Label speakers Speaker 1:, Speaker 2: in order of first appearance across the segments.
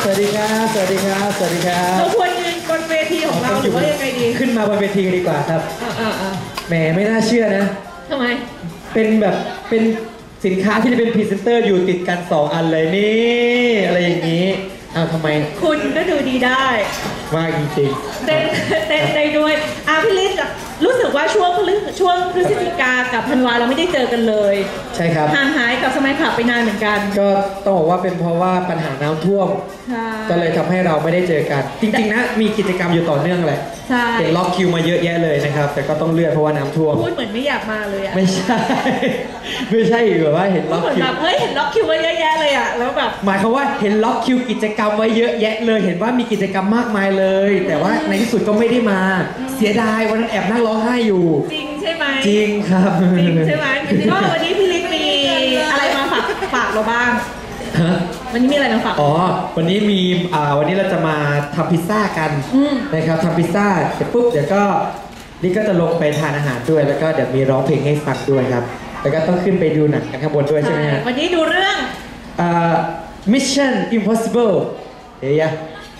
Speaker 1: สวัสดีครับสวัสดีครับสวัสดีครับ
Speaker 2: เราควรยืนบนเวทีของเราหรือว่ายังไงดี
Speaker 1: ขึ้นมาบนเวทีกันดีกว่าครับแหมไม่น่าเชื่อนะ
Speaker 2: ทำไม
Speaker 1: เป็นแบบเป็นสินค้าที่เป็นพรีเซนเตอร์อยู่ติดกัน2อันเลยนี่อะไรอย่างนี้ทำไม
Speaker 2: คุณก็ดูดีได้
Speaker 1: มากจริง
Speaker 2: ๆเต้นได้ด้วยพี่ลิศรู้สึกว่าช่วงพฤศจิกากับธันวาเราไม่ได้เจอกันเลย
Speaker 1: ใช่ครับ
Speaker 2: ห่างหายกับสมัยขับไปนานเหมือนกัน
Speaker 1: ก็ต้องบอกว่าเป็นเพราะว่าปัญหาน้ำท่วมก็เลยทำให้เราไม่ได้เจอกันจริงๆนะมีกิจกรรมอยู่ต่อเนื่องแหละเห็นล็อกคิวมาเยอะแยะเลยนะครับแต่ก็ต้องเลื่อนเพราะว่าน้ำท่วม
Speaker 2: พูดเหมือนไม่อยากมาเลย
Speaker 1: ไม่ใช่ไม่ใช่แบบว่าเห็นล็อกคิว
Speaker 2: เฮ้ยเห็นล็อกคิวไว้เยอะแยะเลยแล้วแบบ
Speaker 1: หมายความว่าเห็นล็อกคิวกิจกรรมไว้เยอะแยะเลยเห็นว่ามีกิจกรรมมากมายเลยแต่ว่าในที่สุดก็ไม่ได้มาเสียดายวันนั้นแอบนั่งร้องไห้อยู่
Speaker 2: จริงใช่ไหม
Speaker 1: จริงครับ
Speaker 2: จริงใช่ไหมก็วันนี้พี่ลิศมีอะไรมาฝากเราบ้างวันนี้มีอะไรมาฝาก
Speaker 1: วันนี้มีวันนี้เราจะมาทำพิซซ่ากันนะครับทำพิซซ่าเสร็จปุ๊บเดี๋ยวก็นี่ก็จะลงไปทานอาหารด้วยแล้วก็เดี๋ยวมีร้องเพลงให้ฟังด้วยครับแล้วก็ต้องขึ้นไปดูหนังกันข้างบนด้วยใช่ไหมฮะ
Speaker 2: วันนี้ดูเรื่อง
Speaker 1: Mission Impossible เฮีย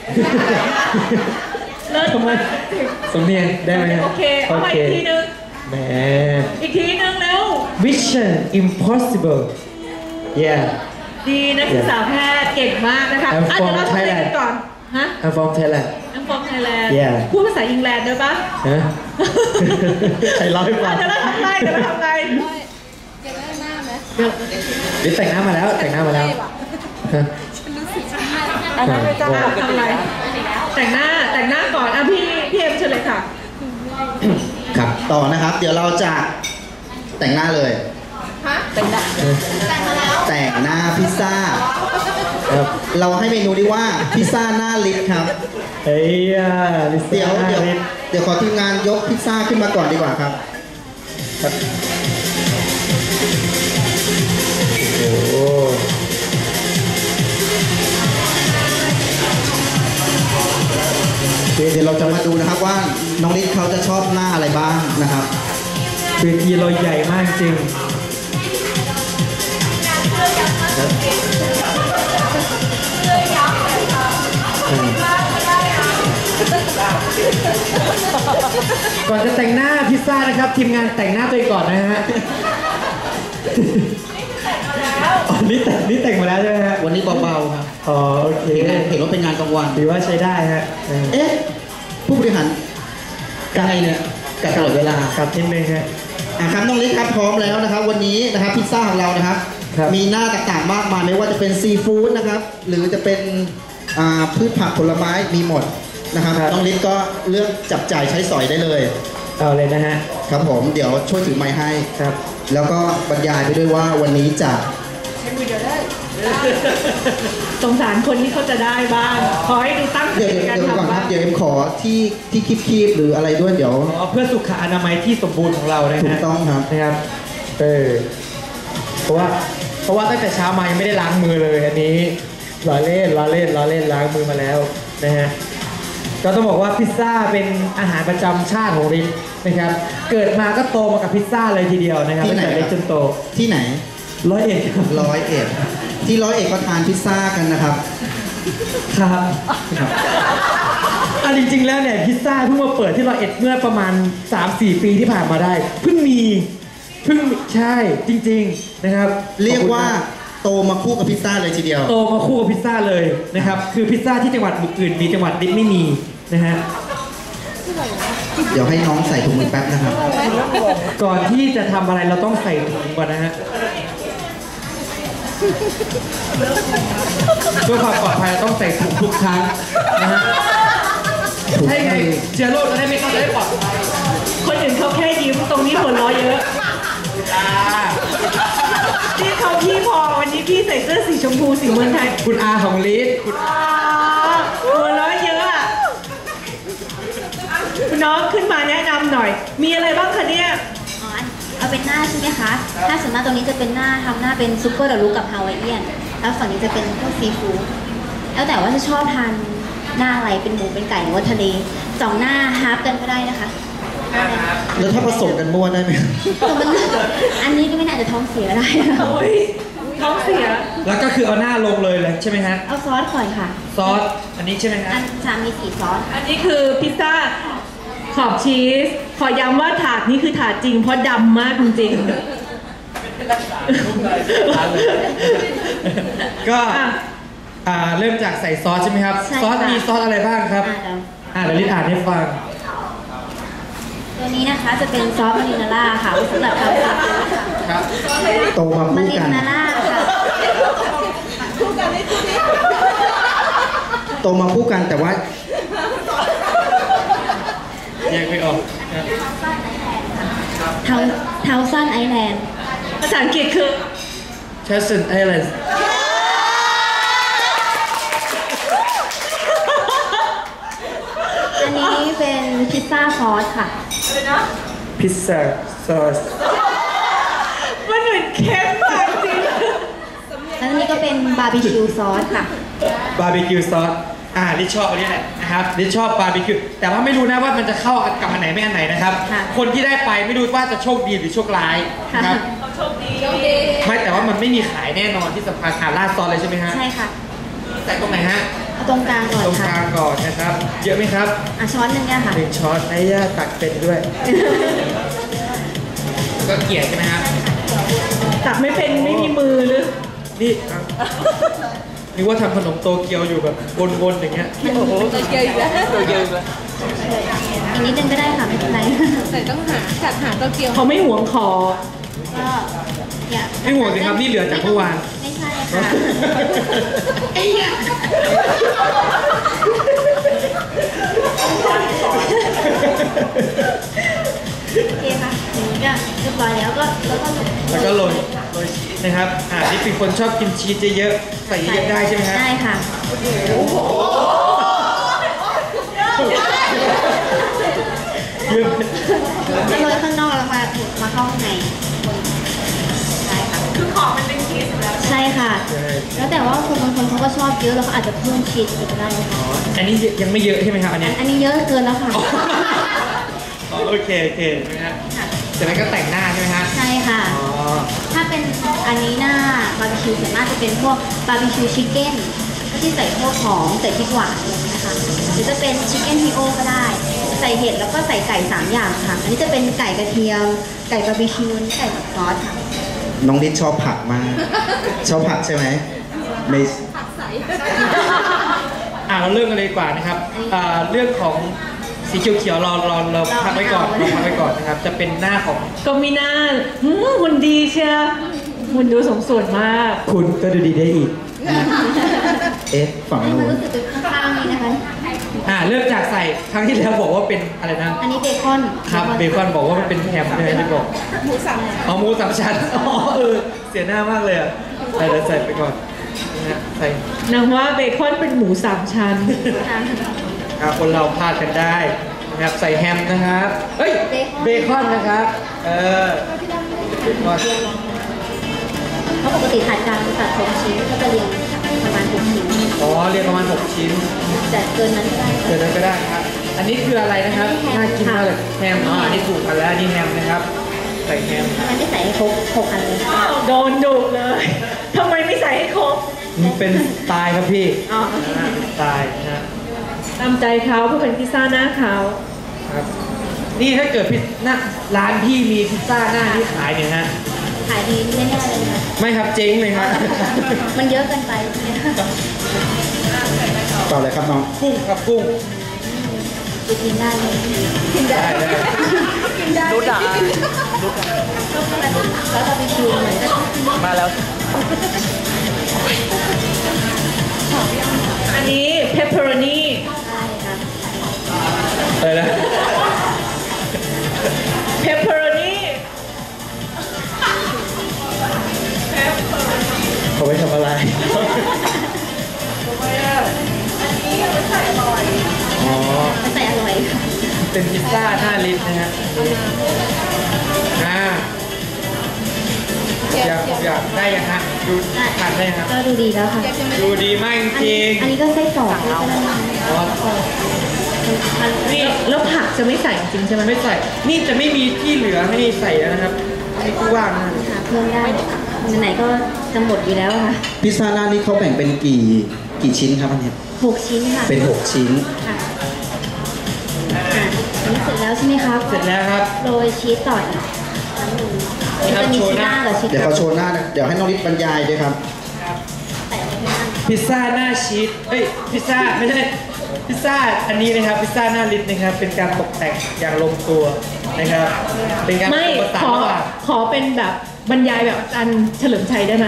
Speaker 1: ทำไมสำเนียงได้ไหม
Speaker 2: โอเคเอาไปอีกทีนึง
Speaker 1: แหม
Speaker 2: อีกทีนึงเร็ว
Speaker 1: Mission Impossible yeah
Speaker 2: ดีนักศึกษาแพทย์เก่งมากนะคะเดี๋ยวเราทำอะไรกันก่อนฮะ
Speaker 1: I'm from Thailand
Speaker 2: I'm from Thailand
Speaker 1: พู
Speaker 2: ดภาษาอังกฤษได้ปะ
Speaker 1: ใครเล่าให้ฟัง
Speaker 2: เดี๋ยวเราทำไงจะแต่งหน้าไหม
Speaker 1: เดี๋ยวแต่งหน้ามาแล้วแต่งหน้ามาแล้ว
Speaker 2: ทำอะไรแต่งหน้าก่อนพี่เอ็มเชิญเลยค่ะ
Speaker 3: ครับต่อนะครับเดี๋ยวเราจะแต่งหน้าเลย
Speaker 2: แต่งหน้า
Speaker 3: พิซซ่าเราให้เมนูนี้ว่าพิซซ่าหน้าลิศครับ
Speaker 1: เฮ้ย
Speaker 3: เดี๋ยวขอทีมงานยกพิซซ่าขึ้นมาก่อนดีกว่าครับ
Speaker 1: โอ้
Speaker 3: เดี๋ยวเราจะมาดูนะครับว่าน้องลิศเขาจะชอบหน้าอะไรบ้างนะครับ
Speaker 1: เวทีเราใหญ่มากจริงก่อนจะแต่งหน้าพิซซ่านะครับทีมงานแต่งหน้าตัวเองก่อนนะฮะนี่แต่งมาแล้วใช่ไหมฮะ
Speaker 3: วันนี้เบาๆครับ
Speaker 1: โอเค
Speaker 3: เห็นว่าเป็นงานกลางวัน
Speaker 1: ถือว่าใช้ได้ฮะ
Speaker 3: ผู้บริหารไกลเนี่ยกัดตลอดเวลา
Speaker 1: ครับนิดนึงฮะ
Speaker 3: ครับน้องลิศครับพร้อมแล้วนะครับวันนี้นะครับพิซซ่าของเรานะครับมีหน้าต่างๆมากมายไม่ว่าจะเป็นซีฟู้ดนะครับหรือจะเป็นพืชผักผลไม้มีหมดนะครับน้องลิศก็เลือกจับจ่ายใช้สอยได้เลย
Speaker 1: เอาเลยนะฮะ
Speaker 3: ครับผมเดี๋ยวช่วยถือไมค์ให้
Speaker 1: ครับ
Speaker 3: แล้วก็บรรยายไปด้วยว่าวันนี้จะ
Speaker 2: ใช้มือเดียวได้สงสารคนที่เขาจะได้บ้างขอให้ดูตั้งใจกันทำบ้าง
Speaker 3: เดี๋ยวเอ็มขอที่คีบหรืออะไรด้วยเดี๋ยว
Speaker 1: เพื่อสุขอนามัยที่สมบูรณ์ของเรานะ
Speaker 3: ถูกต้องครับ
Speaker 1: นะครับเพราะว่าตั้งแต่เช้ามายังไม่ได้ล้างมือเลยอันนี้ล้อเล่นล้างมือมาแล้วนะฮะก็ต้องบอกว่าพิซซ่าเป็นอาหารประจำชาติของริศนะครับเกิดมาก็โตมากับพิซซ่าเลยทีเดียวนะครับตั้งแต่เล็กจนโต
Speaker 3: ที่ไหน
Speaker 1: 101
Speaker 3: ที่101ก็ทานพิซซ่ากันนะครับ
Speaker 1: ครับจริงๆแล้วเนี่ยพิซซ่าเพิ่งมาเปิดที่101เมื่อประมาณ 3-4 ปีที่ผ่านมาได้เพิ่งใช่จริงๆนะครับ
Speaker 3: เรียกว่าโตมาคู่กับพิซซ่าเลยทีเดียว
Speaker 1: โตมาคู่กับพิซซ่าเลยนะครับคือพิซซ่าที่จังหวัดอื่นมีจังหวัดริศไม่มีนะฮะ
Speaker 3: เดี๋ยวให้น้องใส่ถุงมือแป๊บนะครับ
Speaker 1: ก่อนที่จะทำอะไรเราต้องใส่ถุงก่อนนะฮะเพื่อความปลอดภัยเราต้องใส่ถุงทุกครั้งนะฮะใช่ไงเชื้อโรคจะได้ไม่เข้าได้ปลอดภัย
Speaker 2: คนอื่นเขาแค่ยิ้มตรงนี้หัวเราะเยอะที่เขาพี่พอวันนี้พี่ใส่เสื้อสีชมพูสีเมืองไทย
Speaker 1: คุณอาของลิศ
Speaker 2: คุณหัวเราะเยอะคุณน้องขึ้นมาแนะนำหน่อยมีอะไรบ้างคะเนี่ย
Speaker 4: เอาเป็นหน้าใช่ไหมคะถ้าส่วนมากตรงนี้จะเป็นหน้าทำหน้าเป็นซุปเปอร์ดารุกับฮาวายเอียนแล้วฝั่งนี้จะเป็นพวกซีฟู้ดแล้วแต่ว่าจะชอบทานหน้าอะไรเป็นหมูเป็นไก่หรือว่าทะเล2หน้าฮาร์ฟกันก็ได้นะคะ
Speaker 3: แล้วถ้าผสมกันมั่วได้ไหม
Speaker 4: อันนี้ก็ไม่น่าจะท้องเสียได้
Speaker 2: ท้องเสีย
Speaker 1: แล้วก็คือเอาหน้าลงเลยใช่ไหมฮะ
Speaker 4: เอาซอสก่อนค่ะ
Speaker 1: ซอสอันนี้ใช่ไหมฮะ
Speaker 4: อันจะมี4ซอส
Speaker 2: อันนี้คือพิซซ่าขอบชีส ขอย้ำว่าถาดนี้คือถาดจริงเพราะดำมากจริง
Speaker 1: ก็
Speaker 2: อ่ะ
Speaker 1: เริ่มจากใส่ซอสใช่ไหมครับ
Speaker 4: ใช่
Speaker 1: ซอส
Speaker 4: ค่ะ
Speaker 1: มีซอสอะไรบ้างครับ
Speaker 4: เดี๋ยว
Speaker 1: เดี๋ยวลิศอ่านให้ฟัง
Speaker 4: ตัวนี้นะคะจะเป็นซอสมารินาร่าค่ะไว้สำหรับทำซอสค่ะ
Speaker 1: ครับ
Speaker 3: โตมา
Speaker 4: มา
Speaker 3: คู่
Speaker 4: ริ
Speaker 3: กัน
Speaker 4: นาร่าค่ะ
Speaker 3: โตมาคู่กันแต่ว่า
Speaker 1: แยกไม่ออกครับ
Speaker 4: เทาซันไอแลนด์
Speaker 2: ภาษาอังกฤษคือ
Speaker 1: Chestnut Island
Speaker 4: อันนี้เป็นพิซซ่าซอสค่ะ
Speaker 1: พิซซ่าซอส
Speaker 2: มันเหมือนเค็มมากจริง
Speaker 4: แล้วอันนี้ก็เป็นบาร์บีคิวซอสค่ะ
Speaker 1: บาร์บีคิวซอสลิศชอบอันนี้แหละนะครับลิศชอบบาร์บีคิวแต่ว่าไม่รู้นะว่ามันจะเข้ากับอันไหนไม่อันไหนนะครับ
Speaker 4: ค่ะ
Speaker 1: คนที่ได้ไปไม่รู้ว่าจะโชคดีหรือโชคร้ายนะครับ
Speaker 2: โชคดี
Speaker 1: ไม่แต่ว่ามันไม่มีขายแน่นอนที่สำคัญราดซอสเลยใช่ไหมฮะ
Speaker 4: ใช่ค่ะ
Speaker 1: ใส่ตรงไหนฮะ
Speaker 4: เอาตรงกลางก่อน
Speaker 1: ตรงก
Speaker 4: ค่ะ
Speaker 1: ลางก่อนนะครับ เยอะไหมครับ
Speaker 4: ช้อนหนึ่งเนี่ยค่ะ
Speaker 1: 1 ช้อนไอ้ย่าตักเป็นด้วย ก็เกลี่ยใช่ไหมฮะ
Speaker 2: ตักไม่เป็นไม่มีมือหรือ
Speaker 1: นี่ครับนึกว่าทำขนมโตเกียวอยู่แบบวนๆอย่างเงี้ย
Speaker 2: โอ้โหตัวเยอะอีกแล้วตัวเยอะอีกแล้ว
Speaker 4: อีกนิดนึงก็ได้ค่ะไม่เป็นไร
Speaker 5: แต่ต้องจัดหาโตเกียว
Speaker 2: เขาไม่หวงขอ
Speaker 4: ก็อย่า
Speaker 1: ไม่ห่วงสิครับนี่เหลือจากเมื่อวาน
Speaker 4: ไม่ใช่ค่ะ โอเคค่ะอย่างนี้ก็เรียบร้อยแล้วก็แล้วก็
Speaker 1: แล้วก็โรยชีสนะครับนี่เป็นคนชอบกินชีสเยอะๆใส่เยอะๆได้ใช่ไหมฮะ
Speaker 4: ได้ค่ะ
Speaker 1: เยอะ
Speaker 4: จะโรยข้างนอกแล้วมาเข้าข้างในใช่ค่ะ
Speaker 2: คือขอบมันเป็นชีสอยู่แล้ว
Speaker 4: ใช่ค่ะ แล้วแต่ว่าคนบางคนเขาก็ชอบเยอะแล้วเขาอาจจะเพิ่มชีสอีกก็ได้ค่ะ
Speaker 1: อันนี้ยังไม่เยอะใช่ไหมครับอันเนี้ย
Speaker 4: อันนี้เยอะเกินแล้วค่ะ
Speaker 1: โอเคนะฮะเสร็จแล้วก็แต่งหน้าใช่ไหมฮะ
Speaker 4: ใช่ค่ะ
Speaker 1: อ๋อ
Speaker 4: ถ้าเป็นอันนี้หน้าบาร์บีคิวส่วนมากจะเป็นพวกบาร์บีคิวชิคเก้นก็ที่ใส่พวกหอมใส่พริกหวานอะไรอย่างเงี้ยค่ะหรือจะเป็นชิคเก้นทีโอก็ได้ ใส่เห็ดแล้วก็ใส่ไก่3อย่างค่ะ อันนี้จะเป็นไก่กระเทียม ไก่บาร์บีคิวนี่ไก่กับซอสค่ะ
Speaker 3: น้องลิศชอบผักมาก ชอบผักใช่ไหมไม่
Speaker 1: เราเริ่มกันเลยดีกว่านะครับเรื่องของสีเขียวๆเราพักไว้ก่อนนะครับ จะเป็นหน้าของ
Speaker 2: ก็มีหน้าหุ่นดีเชียวหุ่นดูสมส่วนมาก
Speaker 1: คุณก็ดูดีได้อีก
Speaker 3: ฝั่ง
Speaker 4: อันนี้
Speaker 3: นู้
Speaker 4: มัน
Speaker 3: น
Speaker 4: รู้สึกเป็นข้างๆนี่นะคะ
Speaker 1: เริ่มจากใส่ครั้งที่แล้วบอกว่าเป็นอะไรนะ
Speaker 4: อันนี้เบคอน
Speaker 1: ครับเบคอนบอกว่ามันเป็นแฮมใช่ไหมที่บอก
Speaker 5: หมูสับ
Speaker 1: หมูสามชั้นเสียหน้ามากเลยอ่ะเดี๋ยวใส่ไปก่อนนะฮะใส่
Speaker 2: นางว่าเบคอนเป็นหมู3 ชั้น
Speaker 4: ค่ะ
Speaker 1: คนเราพลาดกันได้นะครับใส่แฮมนะครับเฮ้ยเบคอนนะครับเบคอน
Speaker 4: เพราะปกติถาดกลางตัด6ชิ้นก็จะเรียงประมาณ6ชิ้น
Speaker 1: เรียงประมาณ6ชิ้น
Speaker 4: แต่เกินนั้นก็ได้
Speaker 1: เดี๋ยวนั้นก็ได้ครับ อันนี้คืออะไรนะครับ น่ากินมากเลยแฮมอันนี้ถูกกันแล้วอันนี่แฮมนะครับ ใส่แฮม
Speaker 4: ทำไมไม่ใส่ให้ครบ6อันเลย
Speaker 2: โดนดุเลยทำไมไม่ใส่ให้ครบ
Speaker 1: มันเป็นสไตล์ครับพี่
Speaker 2: อ๋อ
Speaker 1: สไตล์นะฮะ
Speaker 2: ตามใจเขาเพื่อเป็นพิซซ่าหน้าเขา
Speaker 1: ครับ นี่ถ้าเกิดพิซซ่าร้านพี่มีพิซซ่าหน้าที่ขายเนี่ยฮะ
Speaker 4: ขายดีแน่ๆเลยนะ
Speaker 1: ไม่ครับเจ๊งเลยครับ
Speaker 4: มันเยอะเกินไปเนี่ย
Speaker 3: ต่อเลยครับน้อง
Speaker 1: กุ้งครับกุ้ง
Speaker 4: จะกินได้เลย
Speaker 1: ได้ได้
Speaker 5: รู้ด่า
Speaker 4: แล้วบาร์บีคิวเหมือนกัน
Speaker 5: มาแล้ว
Speaker 2: อันนี้เพปเปอโรนี
Speaker 4: ใช่ค่ะ
Speaker 1: อะไรนะ
Speaker 2: เพปเปอโรนี
Speaker 1: เขาไว้ทำอะไรอ๋อ
Speaker 4: มันใส่อร่อยค่ะ
Speaker 1: เป็นพิซซ่าหน้าลิ้นนะฮะอยากได้ยังฮะดูทานได้ยังครับ
Speaker 4: ก็ดูดีแล้วค่ะ
Speaker 1: ดูดีมากจริง
Speaker 4: อันนี้ก็ไส้กรอกด้วยก็ได้
Speaker 1: ๆอ๋อ
Speaker 2: นี่แล้วผักจะไม่ใส่จริงใช่ไหม
Speaker 1: ไม่ใส่ นี่จะไม่มีที่เหลือให้ใส่แล้วนะครับนี่คือว่างนะ
Speaker 4: หาเพิ่มได้ไหนๆก็จะหมดอยู่แล้วค่ะ
Speaker 3: พิซซ่าหน้านี้เขาแบ่งเป็นกี่ชิ้นครับอันนี้
Speaker 4: 6 ชิ้นค่ะ
Speaker 3: เป็น 6 ชิ้น
Speaker 4: ค่ะอันนี้เสร็จแล้วใช่ไหมครับ
Speaker 1: เสร็จแล้วครับ
Speaker 4: โรยชีสต่ออีกครั้งหนึ่งจะมีชีสหน้ากับชีส
Speaker 3: เดี๋ยวเขาโชว์หน้านะเดี๋ยวให้น้องลิศบรรยายด้วยครับ
Speaker 4: แต่ไม่ได้
Speaker 1: พิซซ่าหน้าชีสพิซซ่าไม่ใช่พิซซ่าอันนี้นะครับพิซซ่าหน้าลิตนะครับเป็นการตกแต่งอย่างลงตัวนะครับเป็นการผ
Speaker 2: ไม่
Speaker 1: สมผสาน
Speaker 2: ขอ
Speaker 1: ระหว่าง
Speaker 2: ขอเป็นแบบบรรยายแบบอาจารย์เฉลิมชัยได้ไหม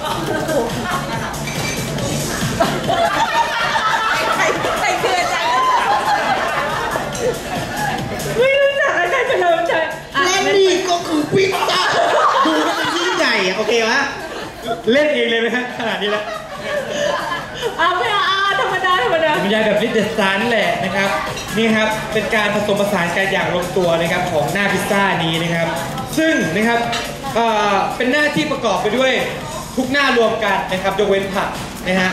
Speaker 2: ไม่รู้จักอาจารย์เฉลิมชัยอ่ะ
Speaker 3: และนี่ก็คือพิซซ่าดูแล้วมันยิ่งใหญ่อะโอเควะ
Speaker 1: เล่นเองเลยไหมฮะขนาดนี้แล้ว
Speaker 2: เอาไม่เอาธรรมดาธรรมดา
Speaker 1: บรรยายแบบลิตเดสตาร์นั่นแหละนะครับนี่ครับเป็นการผสมผสานกันอย่างลงตัวนะครับของหน้าพิซซ่านี้นะครับ ซึ่งนะครับเป็นหน้าที่ประกอบไปด้วยทุกหน้ารวมกันนะครับยกเว้นผักนะฮะ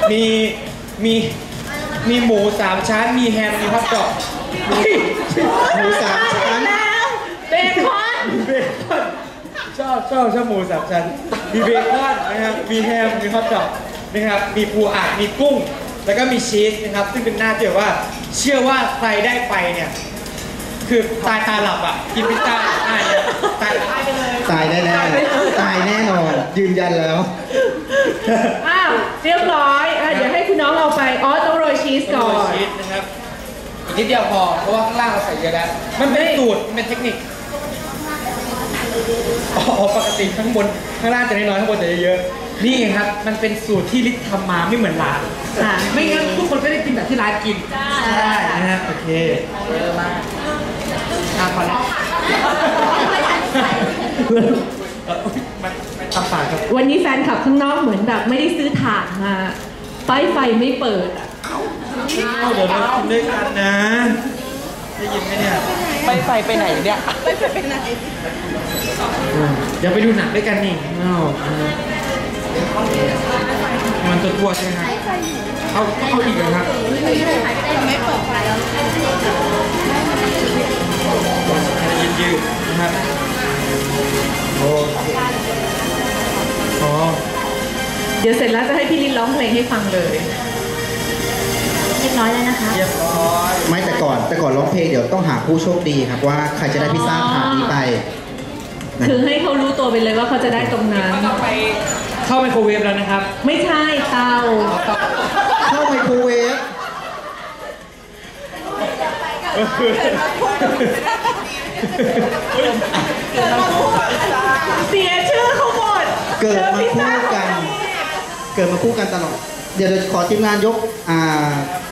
Speaker 1: มีหมู3ชั้นมีแฮมมีฮอทดอก
Speaker 3: หมูสามชั้น
Speaker 2: แล้วเบคอน
Speaker 1: มีเบคอนชอบหมู3ชั้นมีเบคอนนะครับมีแฮมมีฮอทดอกนะครับมีปูอัดมีกุ้ง แล้วก็มีชีสนะครับซึ่งเป็นหน้าที่แบบว่าเชื่อว่าใครได้ไปเนี่ยคือตายตาหลับอ่ะกินพิซซ่าได้เนี่ยตายไปเลย
Speaker 3: ตายแน่ๆตายแน่นอนยืนยันแล้ว
Speaker 2: อ้าวเรียบร้อยอ่ะเดี๋ยวให้คุณน้องเอาไปอ๋อต้องโรยชีสก่อน
Speaker 1: ชีสนะครับอีกนิดเดียวพอเพราะว่าข้างล่างเราใส่เยอะแล้วมันเป็นสูตรมันเป็นเทคนิคอ๋อปกติข้างบนข้างล่างจะน้อยๆข้างบนจะเยอะๆนี่ครับมันเป็นสูตรที่ลิศทำมาไม่เหมือนร้าน
Speaker 2: ค่ะ
Speaker 1: ไม่งั้นทุกคนก็ได้กินแบบที่ร้านกินใช่นะฮะโอเคเยอะมากพอแล้วมันทำปากครับ
Speaker 2: วันนี้แฟนคลับข้างนอกเหมือนแบบไม่ได้ซื้อถ่านมาไฟไม่เปิดอ่ะ
Speaker 1: เดี๋ยวเรากินด้วยกันนะได้ยินไหมเนี่ย
Speaker 5: ไปไหนเนี่ย
Speaker 1: เดี๋ยวไปดูหนังด้วยกันนี่มันตัวใช่ไหมครับเอาอีกเหรอครับยืดๆนะครับโอเคอ๋อ
Speaker 2: เดี๋ยวเสร็จแล้วจะให้พี่ลินร้องเพลงให้ฟังเลย
Speaker 4: เรียบร้อยแล้วนะคะ
Speaker 1: เรียบร้อย
Speaker 3: ไม่แต่ก่อนร้องเพลงเดี๋ยวต้องหาผู้โชคดีครับว่าใครจะได้พิซซ่าถาดนี้ไปนะ
Speaker 2: คือให้เขารู้ตัวไปเลยว่าเขาจะได้ตรงนั้น
Speaker 1: ก็ไปเข้าไมโครเวฟแล้วนะครับ
Speaker 2: ไม่ใช่เตา
Speaker 3: เข้าไมโครเวฟ
Speaker 2: เสียชื่อเขาหมด
Speaker 3: เกิดมาคู่กัน ตลอดเดี๋ยวขอทีมงานยก